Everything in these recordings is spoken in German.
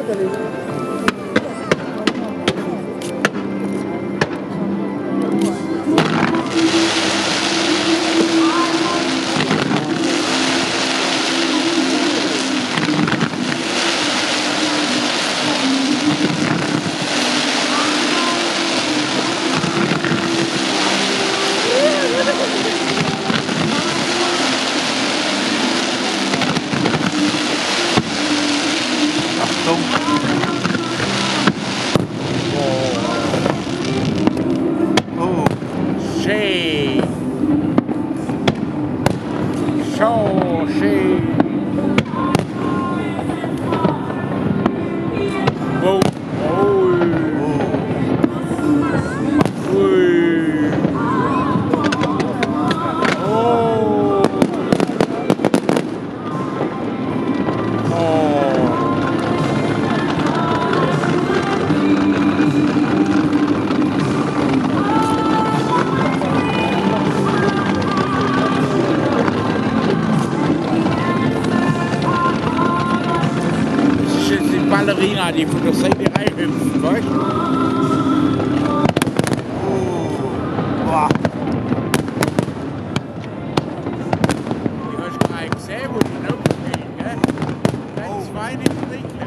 Ballerina, die von der Seite reinhüpft, weißt du? Boah. Die hast du gerade gesehen, wo die raufgehen, gell? Wenn zwei nicht trinken.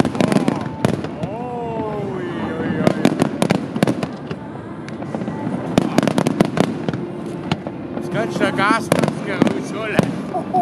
Oh, ui, ui, ui. Jetzt kannst du eine Gasmaske rausholen.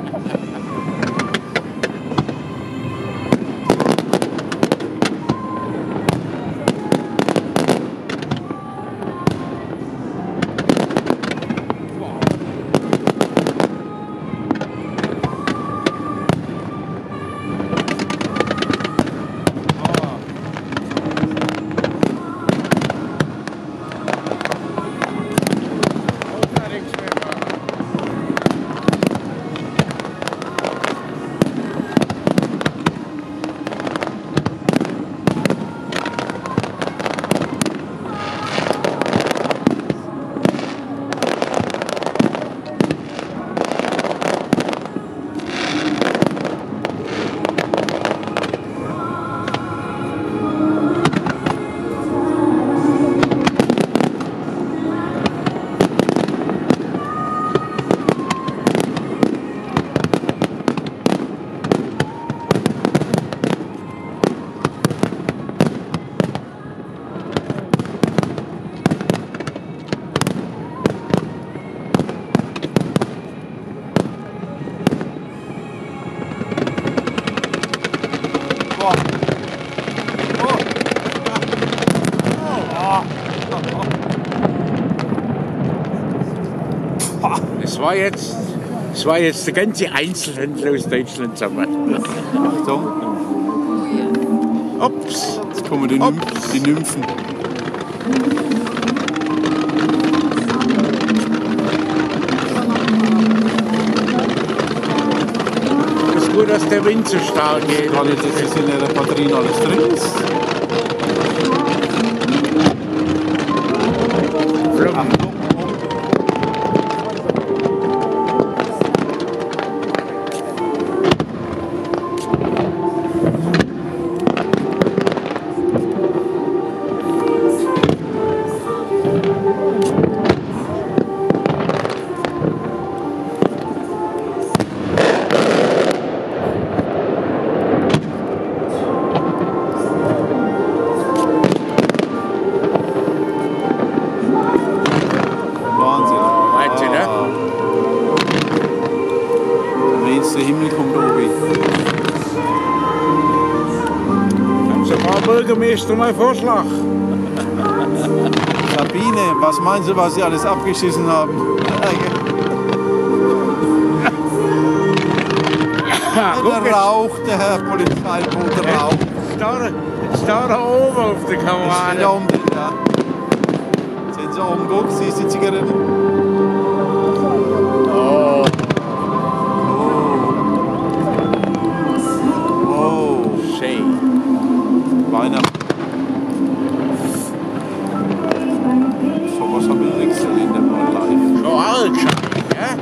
Das war jetzt der ganze Einzelhändler aus Deutschland zusammen. Achtung. Ups. Jetzt kommen die Nymphen. Es ist gut, dass der Wind so stark geht. Gar nicht, dass es in der Batterie alles drin ist. Achtung. Der Himmel kommt oben. Haben Sie, Frau Bürgermeister, mal Vorschlag? Sabine, was meinen Sie, was Sie alles abgeschissen haben? Der raucht, der Herr Polizeibote raucht. Jetzt da oben auf der Kamera. Da unten, ja. Sind Sie oben gut, siehst du die Zigaretten? Oh. Weihnachten. So was haben wir nichts in der Live. Schon alt, ja?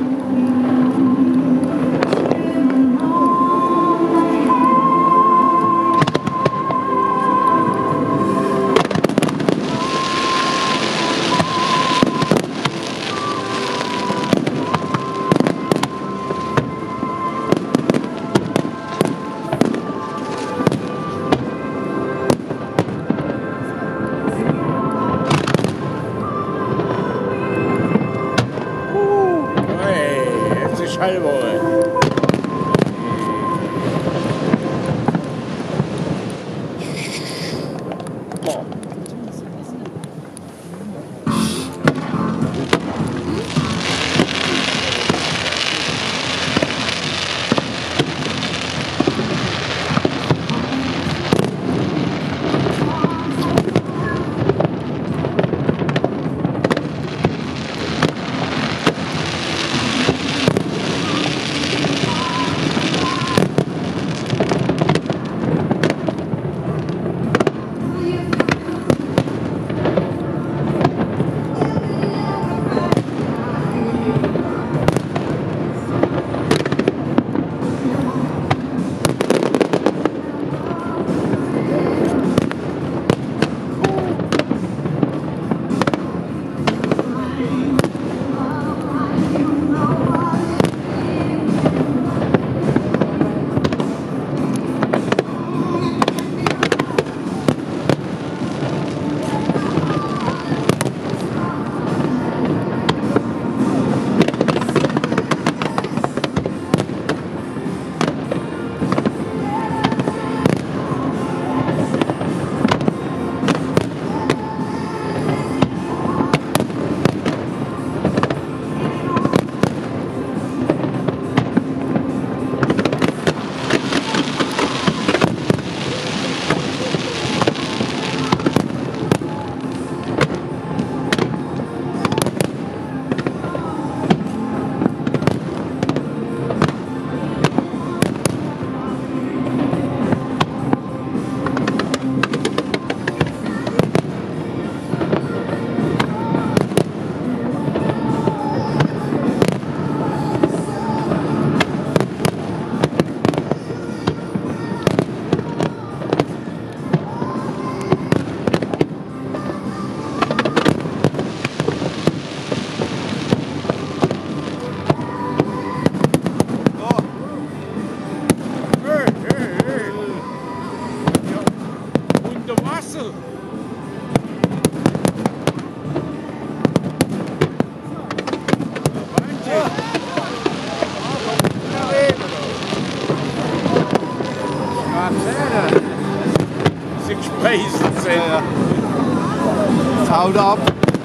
gesehen. Sie gespeist sind. Ja. Jetzt haut ab.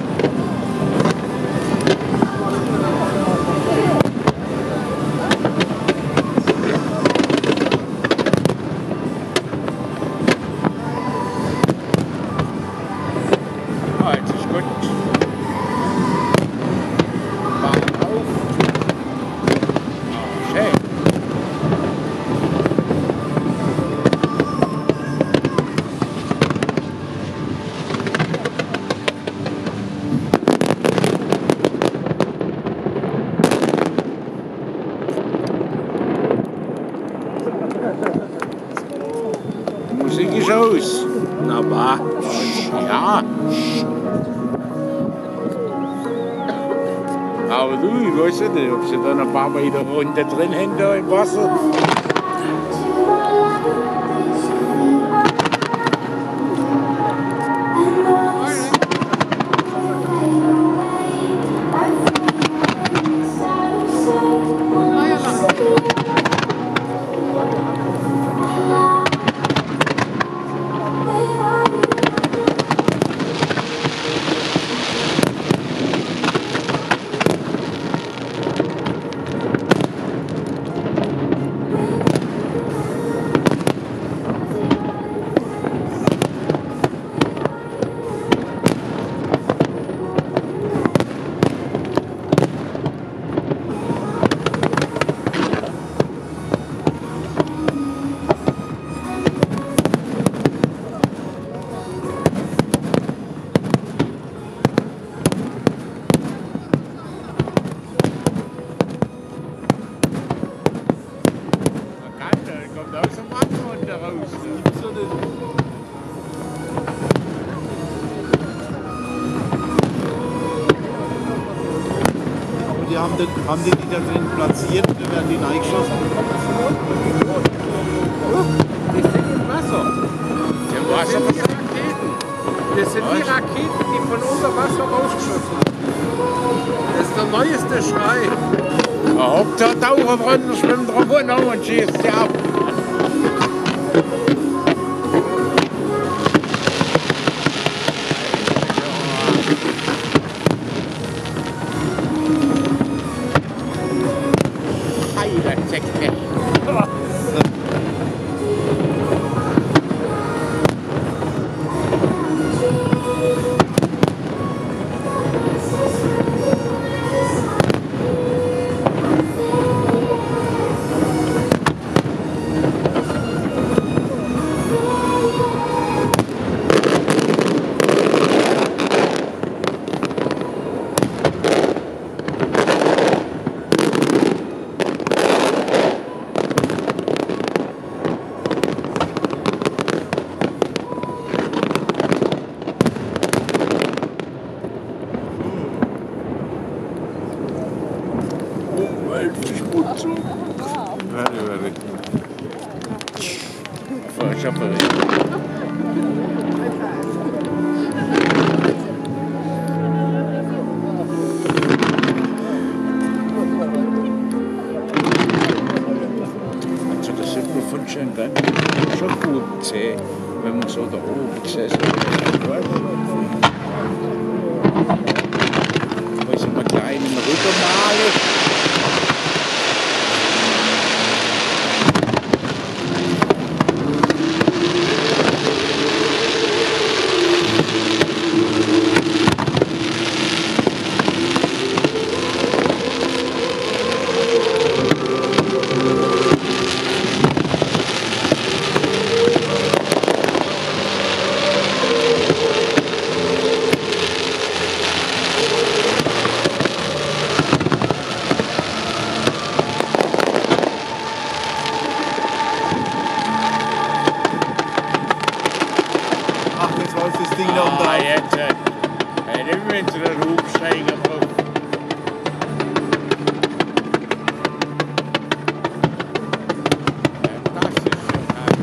Ah, jetzt ist gut. Bahn auf. Ah, schön. Die Musik ist aus. Na, bah. Ja. Aber du, ich weiß ja nicht, ob sie da noch ein paar Meter runter drin haben da im Wasser. Kommt aus dem Wasser runter raus. So nicht. Aber haben die da drin platziert oder werden die reingeschossen? Die sind im Wasser. Im Wasser Das sind die Raketen. Das sind die Raketen, die von unter Wasser rausgeschossen werden. Das ist der neueste Schrei. Der Haupttaucher drunter schwimmt drauf und schießt sie ab. Heiderzecke. Umweltverschmutzung. Very. Verschafferin. Also das sieht man von schön ganz schon gut sehen, wenn man so da oben gesessen ist. Da sind wir kleinen Rübermale. Ach, jetzt läuft das Ding da Ah, drauf. jetzt. Hey, nimm mir jetzt den Hubsteiger drauf. Ja, das ist schon geil.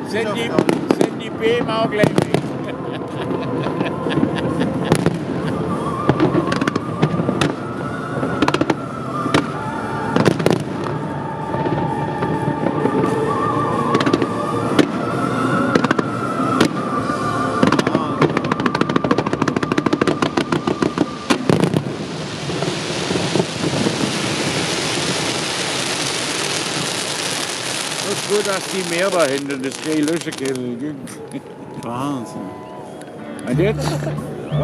sind die Bäume auch gleich weg. Gut, dass die Meer da hinten, das ist kein Löschekeller. Wahnsinn. Und jetzt? Ja.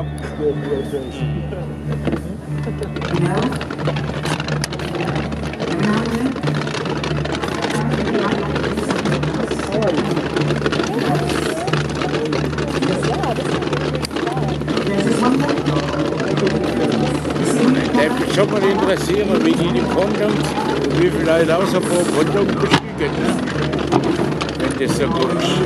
Ich würde mich schon mal interessieren, wie die Konten und wie viele Leute außer pro Konten bestücken. Ne? Wenn das so gut ist.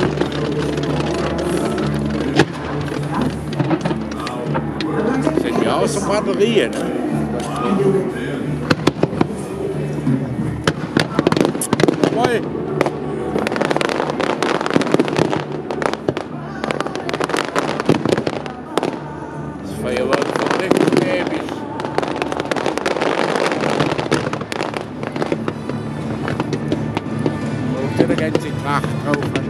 Das sind ja außer Batterien. Jawohl. Das Feuerwerk verdeckt ewig. Der ganze Tracht drauf hat.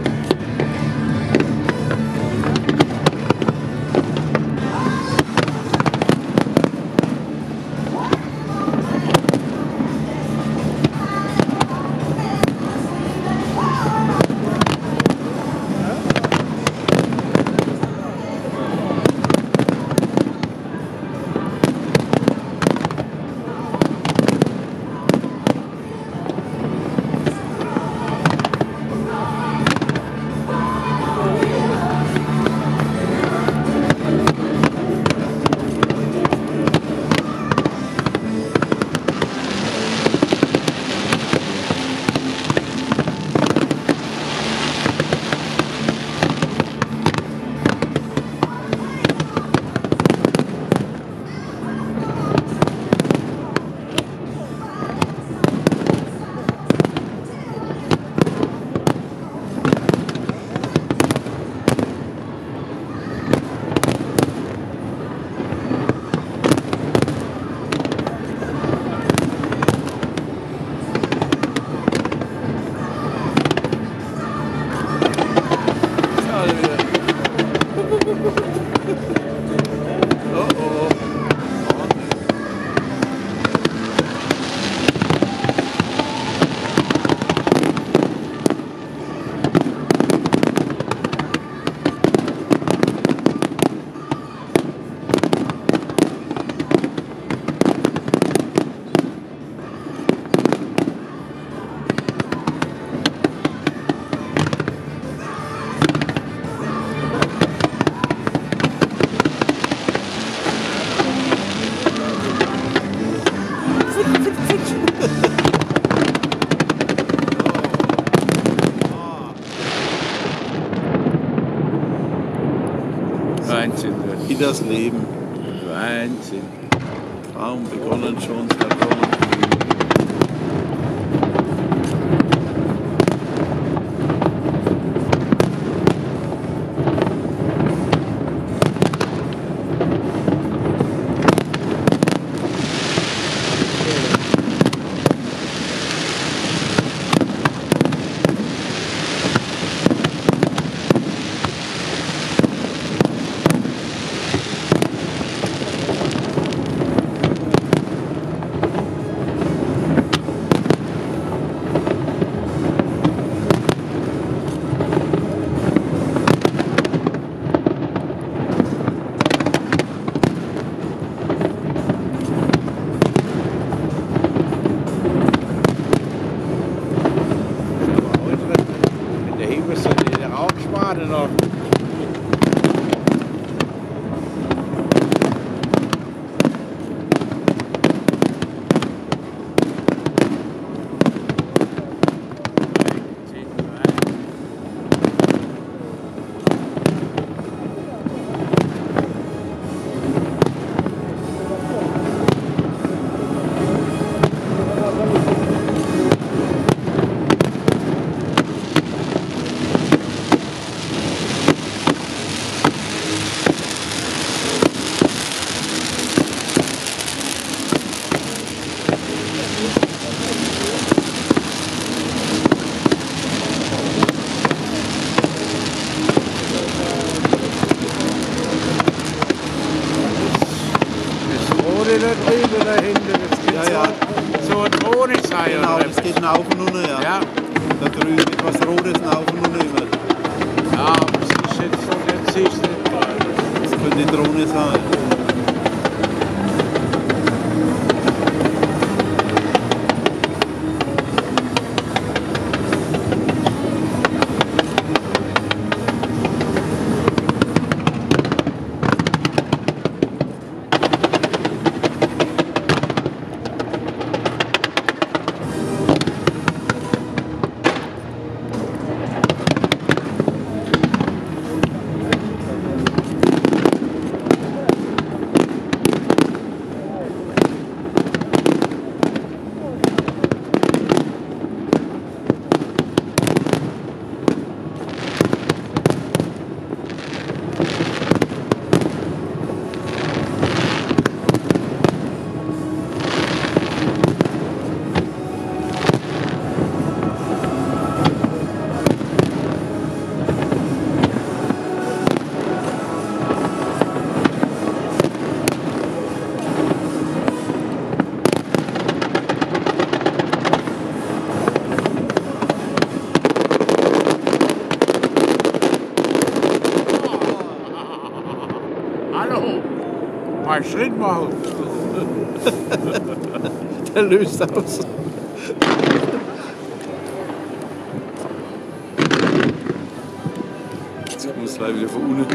Wahnsinn. Wie das Leben. Wahnsinn. Kaum begonnen schon verloren. Noch. Schule da drüben, da hinten. Das gibt Ja, ja. so eine Drohne sein. Genau, oder? das geht nach und unten, ja. Ja, Da drüben etwas Rotes nach und unten immer. ja, aber es ist jetzt so nicht sicher. Das könnte Drohne sein. Hallo, mal Schritt machen. Der löst aus. Jetzt muss gleich wieder von unten.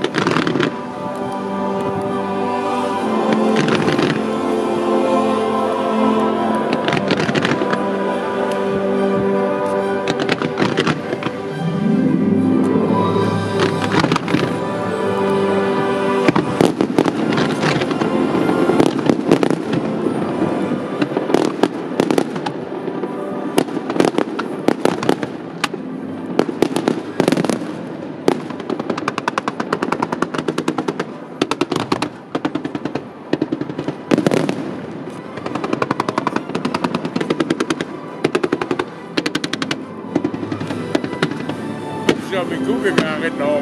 Ja, wir gucken gar nicht nach.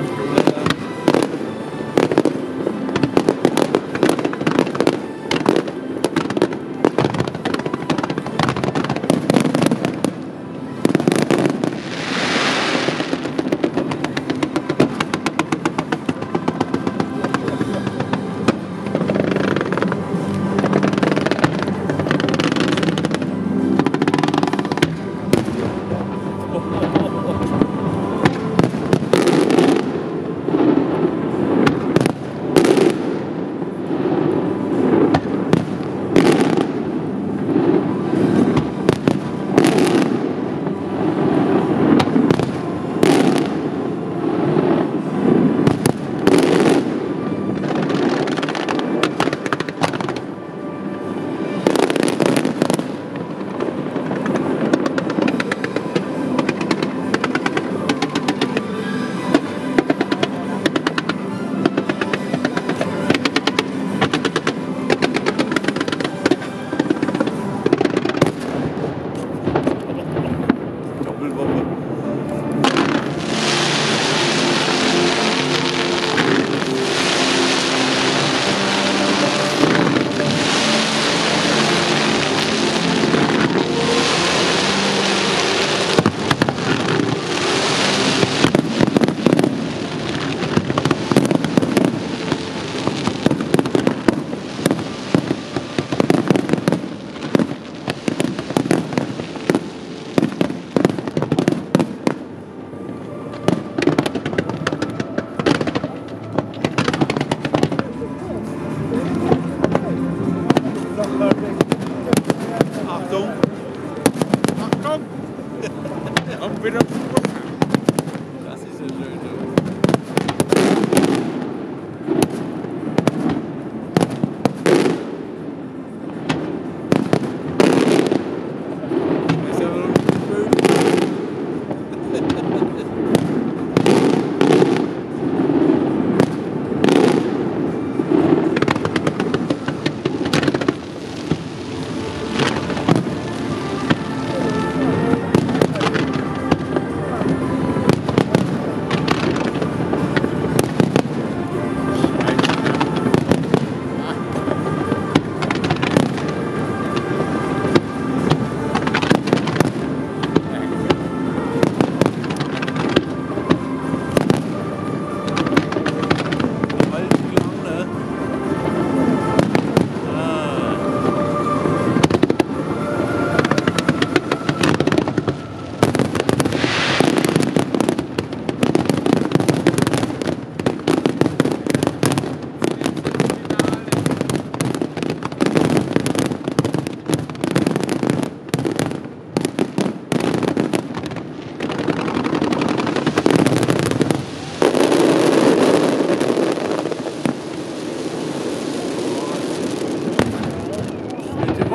Achtung! Achtung! Kommt wieder zurück. Das ist ja schön. Das ist ja noch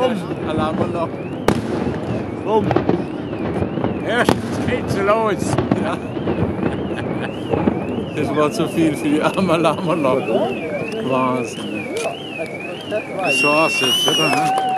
Bumm, Alarmanlage. Bumm. Erst geht's los. Ja. Das war zu viel für die arme Alarmanlage. Wahnsinn. Das war's jetzt, oder?